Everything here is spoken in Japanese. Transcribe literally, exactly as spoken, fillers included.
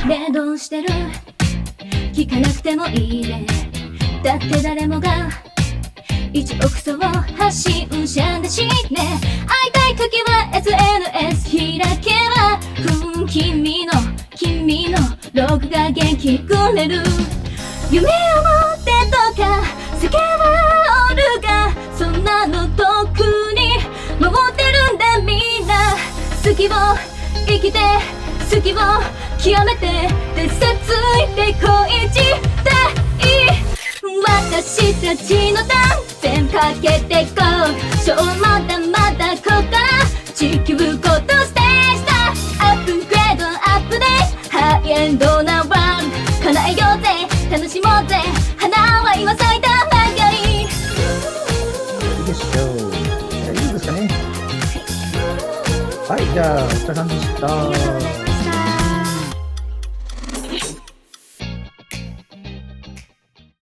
ねえどうしてる？聞かなくてもいいね。だって誰もが一億層発信者だしね。会いたい時は エスエヌエス 開けば、ふん君の君のログが元気くれる。夢を持ってとか叫ばおるが、そんなのとっくに守ってるんだ。みんな好きを生きて好きを極めてでさついて恋自体、私たちのダンス全かけてこう。ショーまだまだここから地球ごとステージだ。アップグレードアップデートハイエンドなワールド叶えようぜ楽しもうぜ。花は今咲いたばかり。 いいでしょう。じゃあいいですかね。はい、じゃあお疲れさんでした。